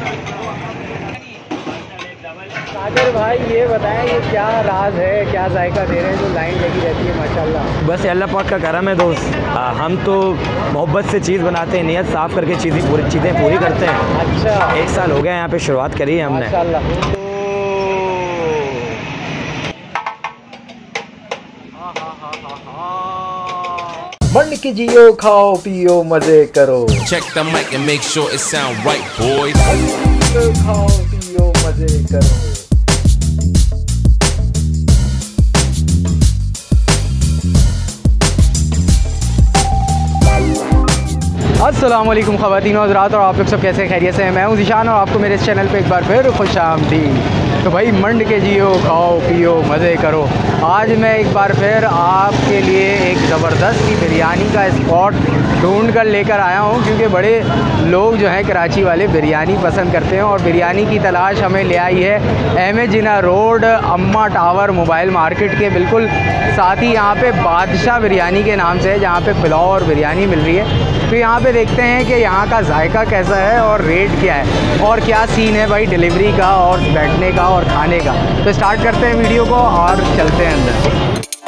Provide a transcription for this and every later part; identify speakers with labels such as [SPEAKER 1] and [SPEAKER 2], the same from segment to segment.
[SPEAKER 1] सागर भाई ये बताएं, ये क्या राज है, क्या जायका दे रहे हैं जो लाइन लगी रहती है माशाल्लाह?
[SPEAKER 2] बस अल्लाह पाक का करम है दोस्त। हम तो मोहब्बत से चीज़ बनाते हैं, नियत साफ़ करके चीज़ें पूरी करते हैं।
[SPEAKER 1] अच्छा,
[SPEAKER 2] 1 साल हो गया यहाँ पे शुरुआत करी है हमने
[SPEAKER 1] माशाल्लाह। मंड की जियो, खाओ पियो मजे करो।
[SPEAKER 3] Check the mic and make sure it sound right, boys.
[SPEAKER 1] खाओ पियो मजे करो। अस्सलाम वालेकुम ख़वातीन और हज़रात, और आप लोग सब कैसे खैरियत से हैं? मैं हूं ज़ीशान और आपको मेरे इस चैनल पे एक बार फिर खुशामदीद। तो भाई मंड के जियो, खाओ पियो मज़े करो। आज मैं एक बार फिर आपके लिए एक ज़बरदस्त सी बिरयानी का स्पॉट ढूंढ कर लेकर आया हूं, क्योंकि बड़े लोग जो हैं कराची वाले बिरयानी पसंद करते हैं और बिरयानी की तलाश हमें ले आई है M A Jinnah road, Amma tower, mobile market के बिल्कुल साथ ही यहाँ पे बादशाह बिरयानी के नाम से है, जहाँ पे पुलाव और बिरयानी मिल रही है। तो यहाँ पे देखते हैं कि यहाँ का जायका कैसा है और रेट क्या है और क्या सीन है भाई डिलीवरी का और बैठने का और खाने का। तो स्टार्ट करते हैं वीडियो को और चलते हैं अंदर।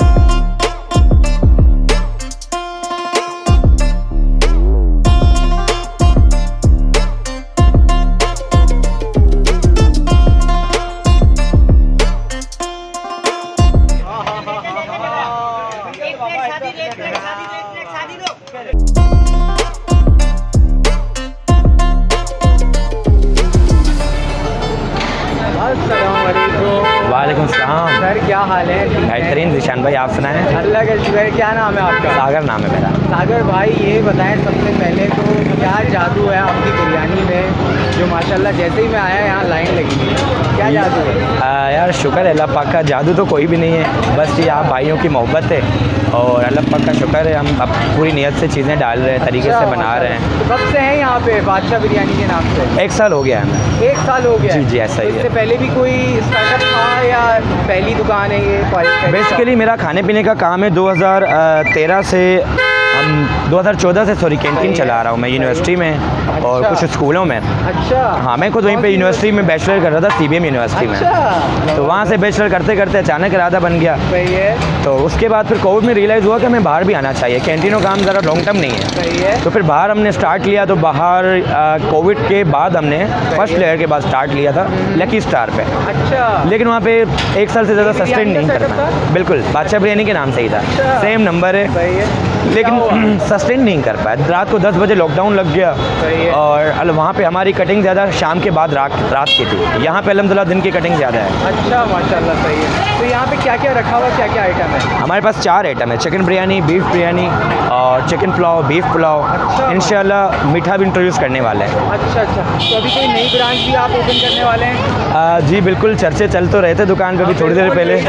[SPEAKER 2] वालेकुम सलाम
[SPEAKER 1] सर, क्या हाल है?
[SPEAKER 2] बेहतरीन ज़ीशान भाई, आप सुनाएं?
[SPEAKER 1] अल्लाह का शुक्र है। क्या नाम है आपका?
[SPEAKER 2] सागर नाम है मेरा।
[SPEAKER 1] सागर भाई ये बताएं सबसे पहले तो क्या जादू है आपकी बिरयानी में जो माशाल्लाह जैसे ही मैं आया यहाँ लाइन लगी है, क्या जादू है?
[SPEAKER 2] यार शुक्र है अल्लाह पाक का, जादू तो कोई भी नहीं है, बस ये आप भाइयों की मोहब्बत है और अल्लाह पाक का शुक्र है। हम अब पूरी नीयत से चीज़ें डाल रहे हैं, तरीके से बना रहे हैं।
[SPEAKER 1] तो कब से हैं यहाँ पे बादशाह बिरयानी के नाम से?
[SPEAKER 2] 1 साल हो गया है हमें।
[SPEAKER 1] 1 साल हो गया?
[SPEAKER 2] जी जी, ऐसा ही है।
[SPEAKER 1] इससे पहले भी कोई स्टार्टअप था या पहली दुकान है ये?
[SPEAKER 2] बेसिकली मेरा खाने पीने का काम है। 2013 से हम 2014 से सॉरी कैंटीन चला रहा हूँ मैं यूनिवर्सिटी में और कुछ स्कूलों में।
[SPEAKER 1] अच्छा।
[SPEAKER 2] हाँ, मैं खुद वहीं पे यूनिवर्सिटी में बैचलर कर रहा था, CBM यूनिवर्सिटी में। तो वहाँ से बैचलर करते करते अचानक इरादा बन गया।
[SPEAKER 1] सही है।
[SPEAKER 2] तो उसके बाद फिर कोविड में रियलाइज़ हुआ कि हमें बाहर भी आना चाहिए, कैंटीनों का काम ज़रा लॉन्ग टर्म नहीं है।
[SPEAKER 1] सही है।
[SPEAKER 2] तो फिर बाहर हमने स्टार्ट लिया। तो बाहर कोविड के बाद हमने फर्स्ट लेयर के बाद स्टार्ट लिया था लकी स्टार पे।
[SPEAKER 1] अच्छा।
[SPEAKER 2] लेकिन वहाँ पे 1 साल से ज़्यादा सस्टेन नहीं कर पाया। बिल्कुल, बादशाह बिरयानी के नाम से ही था। सेम नंबर है।
[SPEAKER 1] सही है।
[SPEAKER 2] लेकिन सस्टेन नहीं कर पाया। रात को 10 बजे लॉकडाउन लग गया और वहाँ पे हमारी कटिंग ज़्यादा शाम के बाद रात की थी। यहाँ पे अल्हम्दुलिल्लाह दिन की कटिंग ज़्यादा है।
[SPEAKER 1] अच्छा, माशाल्लाह, सही है। तो यहाँ पे क्या क्या रखा हुआ, क्या क्या आइटम है?
[SPEAKER 2] हमारे पास 4 आइटम है, चिकन बिरयानी, बीफ बिरयानी और चिकन पुलाव, बीफ पुलाव।
[SPEAKER 1] अच्छा।
[SPEAKER 2] इंशाल्लाह मीठा भी इंट्रोड्यूस करने वाले हैं।
[SPEAKER 1] अच्छा अच्छा। तो अभी कोई नई ब्रांच भी आप ओपन करने वाले हैं?
[SPEAKER 2] जी बिल्कुल, चर्चे चल तो रहे थे दुकान पे भी थोड़ी देर पहले।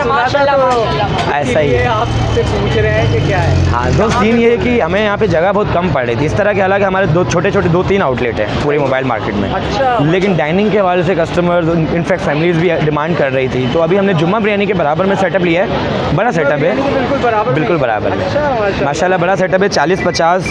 [SPEAKER 2] ऐसा ही है।
[SPEAKER 1] आपसे पूछ रहे हैं कि क्या है?
[SPEAKER 2] हाँ दोस्त, सीन ये है कि हमें यहाँ पे जगह बहुत कम पड़ रही थी इस तरह के। हालांकि हमारे 2-3 आउटलेट हैं पूरे मोबाइल मार्केट में।
[SPEAKER 1] अच्छा।
[SPEAKER 2] लेकिन डाइनिंग के हवाले से कस्टमर, इनफैक्ट फैमिलीज भी डिमांड कर रही थी। तो अभी हमने जुम्मा बिरयानी के बराबर में सेटअप लिया है। बड़ा सेटअप है, बिल्कुल बराबर है।
[SPEAKER 1] अच्छा,
[SPEAKER 2] माशाल्लाह बड़ा सेटअप है। 40-50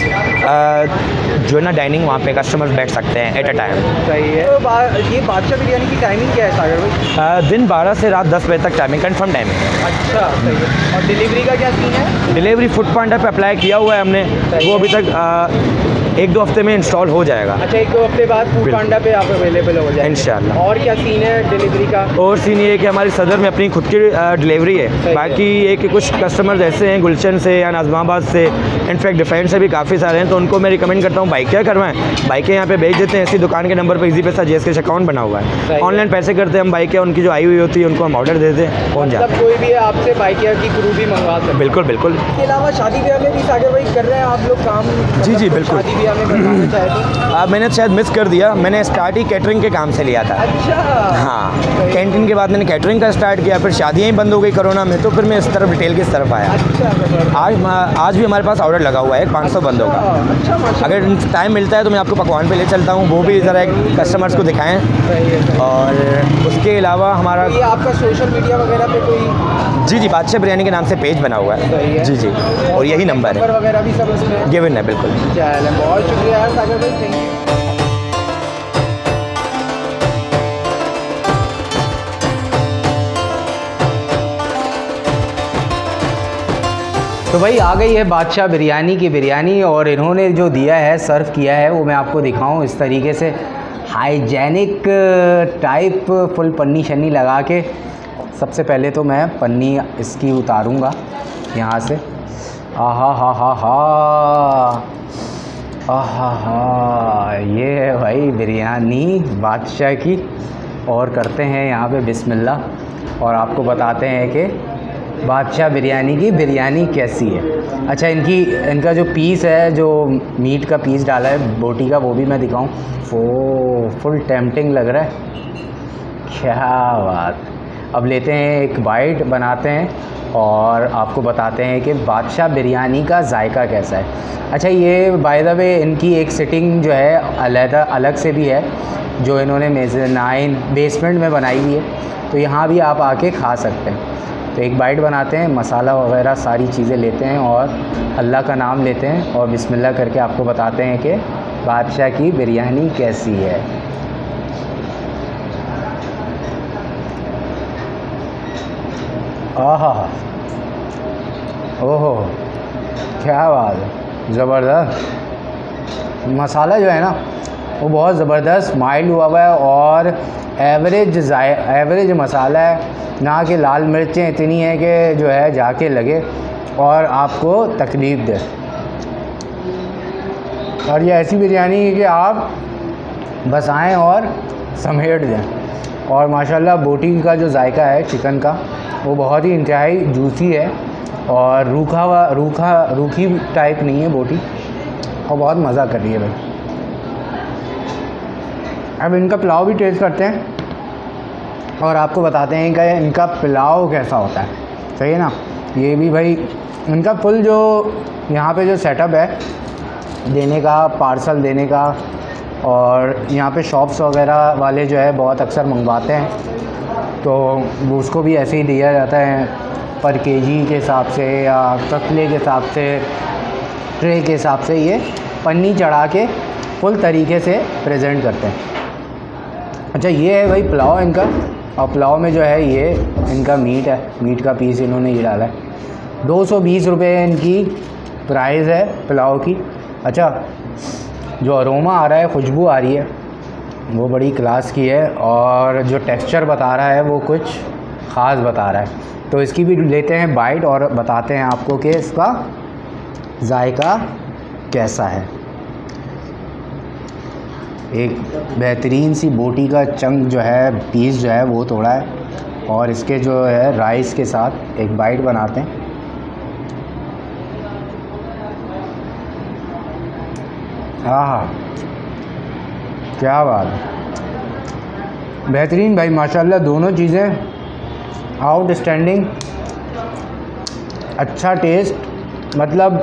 [SPEAKER 2] जो है ना डाइनिंग वहाँ पे कस्टमर्स बैठ सकते हैं एट अ टाइम।
[SPEAKER 1] सही है। तो ये बादशाह बिरयानी की टाइमिंग क्या है सागर भाई?
[SPEAKER 2] दिन 12 से रात 10 बजे तक टाइमिंग, कंफर्म टाइमिंग।
[SPEAKER 1] अच्छा, सही है। और डिलीवरी का क्या सीन है?
[SPEAKER 2] डिलीवरी फूड पांडा पे अप्लाई किया हुआ है हमने, वो अभी तक 1-2 हफ्ते में इंस्टॉल हो जाएगा।
[SPEAKER 1] अच्छा, 1-2 हफ्ते बाद फूड पांडा पे आप अवेलेबल हो जाएंगे
[SPEAKER 2] इंशाल्लाह।
[SPEAKER 1] और क्या सीन है डिलीवरी का?
[SPEAKER 2] और सीन ये है कि हमारी सदर में अपनी खुद की डिलीवरी है। बाकी ये कि कुछ कस्टमर्स ऐसे हैं गुलशन से या नाज़माबाद से, इनफैक्ट डिफेंस से भी काफ़ी सारे हैं। तो उनको मैं रिकमेंड करता हूँ बाइकें करवाएं, बाइकें यहाँ पे भेज देते हैं। इसी दुकान के नंबर पर इजी पैसा JSK अकाउंट बना हुआ है, ऑनलाइन पैसे करते हैं हम। बाइकें उनकी जो आई हुई होती है उनको हम ऑर्डर देते हैं, पहुँच जाते हैं।
[SPEAKER 1] कोई भी आपसे बाइकिया की क्रू भी मंगवा सकते हैं?
[SPEAKER 2] बिल्कुल बिल्कुल।
[SPEAKER 1] इसके अलावा शादी ब्याह में भी सागर भाई कर रहे हैं आप लोग काम?
[SPEAKER 2] जी जी बिल्कुल।
[SPEAKER 1] शादी ब्याह में करवाना चाहे तो?
[SPEAKER 2] मैंने शायद मिस कर दिया, मैंने स्टार्ट ही कैटरिंग के काम से लिया था।
[SPEAKER 1] अच्छा।
[SPEAKER 2] हाँ, कैंटीन के बाद मैंने कैटरिंग का स्टार्ट किया, फिर शादियाँ ही बंद हो गई कोरोना में, तो फिर मैं इस तरफ रिटेल की तरफ आया।
[SPEAKER 1] अच्छा।
[SPEAKER 2] आज भी हमारे पास ऑर्डर लगा हुआ है 500 बंदों का।
[SPEAKER 1] अच्छा।
[SPEAKER 2] अगर टाइम मिलता है तो मैं आपको पकवान पे ले चलता हूँ, वो भी ज़रा कस्टमर्स को दिखाएं। और उसके अलावा हमारा
[SPEAKER 1] ये आपका सोशल मीडिया वगैरह पे कोई?
[SPEAKER 2] जी जी, बादशाह बिरयानी के नाम से पेज बना हुआ है। जी जी, और यही नंबर है
[SPEAKER 1] वगैरह भी सब उसमें
[SPEAKER 2] गिवन है। बिल्कुल।
[SPEAKER 1] चलो, बहुत शुक्रिया यार सागर भाई, थैंक यू। तो भाई आ गई है बादशाह बिरयानी की बिरयानी, और इन्होंने जो दिया है, सर्व किया है, वो मैं आपको दिखाऊं इस तरीके से हाइजेनिक टाइप, फुल पन्नी शन्नी लगा के। सबसे पहले तो मैं पन्नी इसकी उतारूंगा यहाँ से। आहा हा हा हा, आहा हा, ये है भाई बिरयानी बादशाह की। और करते हैं यहाँ पे बिस्मिल्लाह और आपको बताते हैं कि बादशाह बिरयानी की बिरयानी कैसी है। अच्छा, इनका जो पीस है, जो मीट का पीस डाला है बोटी का, वो भी मैं दिखाऊं। ओ फुल टेम्पटिंग लग रहा है, क्या बात। अब लेते हैं एक बाइट, बनाते हैं और आपको बताते हैं कि बादशाह बिरयानी का जायका कैसा है। अच्छा, ये बाय द वे इनकी एक सिटिंग जो है अलग से भी है, जो इन्होंने मेज़नाइन बेसमेंट में बनाई हुई है, तो यहाँ भी आप आके खा सकते हैं। तो एक बाइट बनाते हैं, मसाला वगैरह सारी चीज़ें लेते हैं और अल्लाह का नाम लेते हैं और बिस्मिल्लाह करके आपको बताते हैं कि बादशाह की बिरयानी कैसी है। आहा, ओहो, क्या बात है, ज़बरदस्त। मसाला जो है ना वो बहुत ज़बरदस्त माइल्ड हुआ हुआ है और एवरेज मसाला है, ना कि लाल मिर्चें इतनी हैं कि जो है जाके लगे और आपको तकलीफ़ दे। और ये ऐसी बिरयानी है कि आप बस आएँ और समेट दें। और माशाल्लाह बोटी का जो जायका है चिकन का, वो बहुत ही इंतहाई जूसी है और रूखी टाइप नहीं है बोटी, और बहुत मज़ा कर रही है भाई। अब इनका पुलाव भी टेस्ट करते हैं और आपको बताते हैं कि इनका पुलाव कैसा होता है, सही है ना। ये भी भाई इनका फुल जो यहाँ पे जो सेटअप है देने का, पार्सल देने का, और यहाँ पे शॉप्स वगैरह वाले जो है बहुत अक्सर मंगवाते हैं, तो वो उसको भी ऐसे ही दिया जाता है पर केजी के हिसाब से या कतले के हिसाब से, ट्रे के हिसाब से ये पन्नी चढ़ा के फुल तरीके से प्रेजेंट करते हैं। अच्छा, ये है भाई पुलाव इनका, और पुलाव में जो है ये इनका मीट है, मीट का पीस इन्होंने ये डाला है। 220 रुपये इनकी प्राइस है पुलाव की। अच्छा, जो अरोमा आ रहा है, खुशबू आ रही है, वो बड़ी क्लास की है, और जो टेक्सचर बता रहा है वो कुछ ख़ास बता रहा है। तो इसकी भी लेते हैं बाइट और बताते हैं आपको कि इसका जायका कैसा है। एक बेहतरीन सी बोटी का चंक जो है, पीस जो है वो तोड़ा है, और इसके जो है राइस के साथ एक बाइट बनाते हैं। हाँ, क्या बात है, बेहतरीन भाई माशाल्लाह, दोनों चीज़ें आउटस्टैंडिंग, अच्छा टेस्ट। मतलब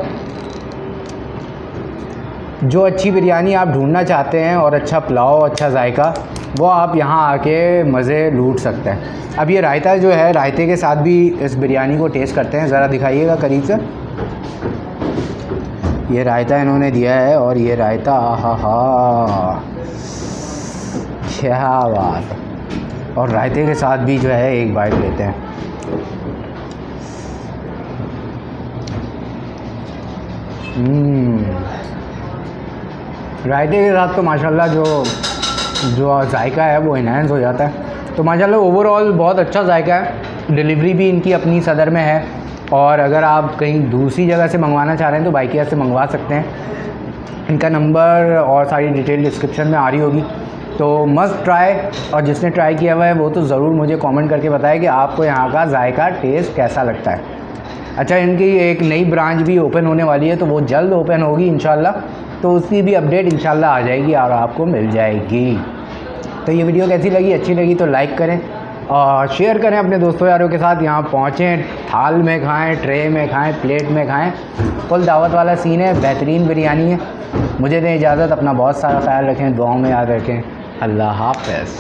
[SPEAKER 1] जो अच्छी बिरयानी आप ढूंढना चाहते हैं और अच्छा पुलाव, अच्छा जायका, वो आप यहाँ आके मज़े लूट सकते हैं। अब ये रायता जो है, रायते के साथ भी इस बिरयानी को टेस्ट करते हैं, ज़रा दिखाइएगा करीब से। ये रायता इन्होंने दिया है, और ये रायता, आहा हा, क्या बात। और रायते के साथ भी जो है एक बाइट लेते हैं। रायते के साथ तो माशाल्लाह जो जायका है वो इन्हेंस हो जाता है। तो माशाल्लाह ओवरऑल बहुत अच्छा जायका है। डिलीवरी भी इनकी अपनी सदर में है, और अगर आप कहीं दूसरी जगह से मंगवाना चाह रहे हैं तो बाइकिया से मंगवा सकते हैं। इनका नंबर और सारी डिटेल डिस्क्रिप्शन में आ रही होगी, तो मस्ट ट्राई। और जिसने ट्राई किया हुआ है वो तो ज़रूर मुझे कमेंट करके बताए कि आपको यहाँ का जायका टेस्ट कैसा लगता है। अच्छा, इनकी एक नई ब्रांच भी ओपन होने वाली है, तो वो जल्द ओपन होगी इंशाल्लाह, तो उसकी भी अपडेट इंशाल्लाह आ जाएगी और आपको मिल जाएगी। तो ये वीडियो कैसी लगी, अच्छी लगी तो लाइक करें और शेयर करें अपने दोस्तों यारों के साथ। यहाँ पहुँचें, थाल में खाएं, ट्रे में खाएं, प्लेट में खाएं, फुल दावत वाला सीन है, बेहतरीन बिरयानी है। मुझे दें इजाज़त, अपना बहुत सारा ख्याल रखें, दुआओं में याद रखें। अल्लाह हाफ़िज़।